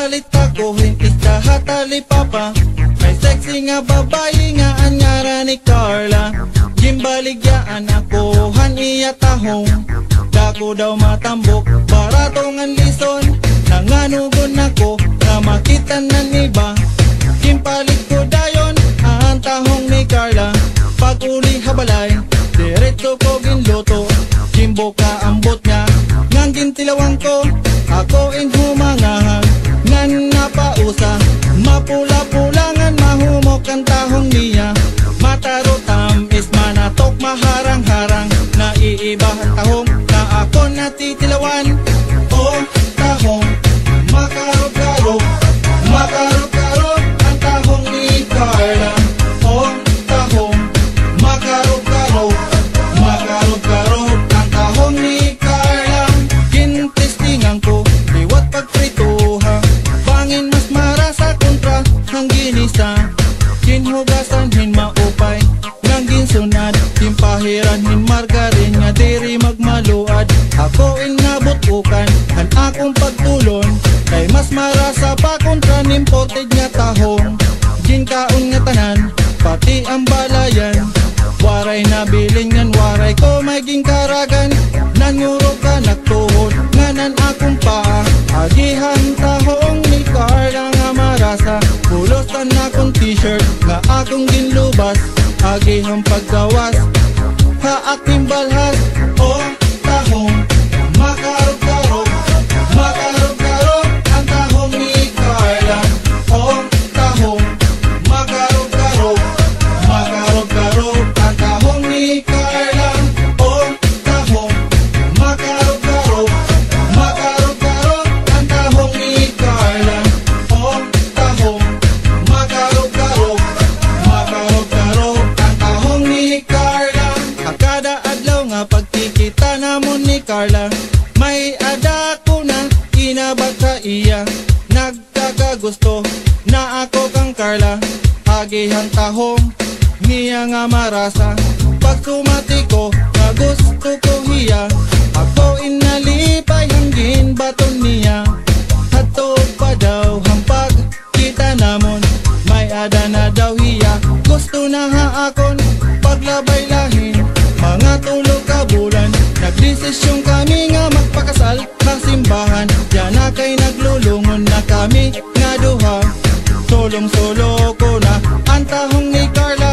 balita ko hintis kahatali papa. May sexy nga babae nga anyara ni Carla. Gimbaligyaan ako han iya tahong. Dako daw matambok, barato ngan lison. Nanganugon ako na makita ng iba. Gimpalit ko dayon ang tahong ni Carla. Pag uli habalay, diretso ko ginluto. Jimbo ka ambot niya, ngang gintilawang ko. Ako in humangahang, ngan napausa. Mapula-pulangan mahumok ang tahong niya. Matarotam is manatok maharang-harang. Naiibahan tahong na ako natitilawan. Oh tahong, makarog-karog, makarog-karog ang tahong ni Carla. Oh tahong, makarog-karog, makarog-karog ang tahong ni Carla. Gintistingan ko, liwat pagprituha. Bangin mas marasa kontra ng ginisa. Ginhugasan hin maupay, nang ginsunad. Gimpahiran hin margarin nga diri magmaluad. Ako inabutukan, kan akong pagtulon. Kay mas marasa pa kontra nimported nga tahong. Ginkaon nga tanan, pati ang balayan. Waray na bilin ngan waray ko may gingkaragan. Nangurog ka nagtuhod, nganan akong paa. Agihan tahong ni Carla nga marasa. Pulosan akong t-shirt nga akong ginlubas. Agihang paggawas, haaking balhas. Oh tahong, makarog-karog, makarog-karog ang tahong ni Carla. Oh tahong, makarog-karog, makarog-karog ang tahong ni Carla. Oh tahong, makarog-karog, makarog-karog ang tahong ni Carla. Oh tahong, makarog-karog, makarog-karog ang tahong ni Carla. Kada adlaw nga pagkikita namon ni Carla, may ada ko na inabag sa iya. Nagkakagusto na ako kang Carla. Agihang tahong niya nga marasa. Pag sumati ko, na gusto ko hiya. Ako inalipay hanggin baton niya. Hato pa daw hampag kita namon, may ada na daw hiya. Gusto na haakon paglabay lahin. Mga tulog ka bulan, nagdesisyon kami nga magpakasal ng simbahan. Yan na kay naglulungon na kami nga duha. Solong-solo ko na ang tahong ni Carla.